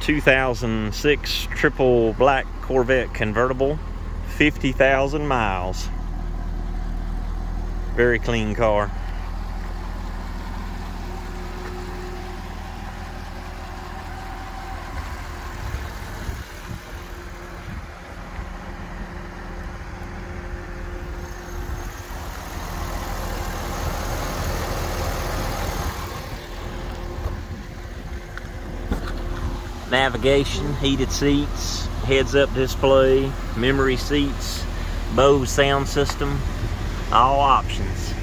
2006 triple black Corvette convertible, 50,000 miles. Very clean car. Navigation, heated seats, heads-up display, memory seats, Bose sound system, all options.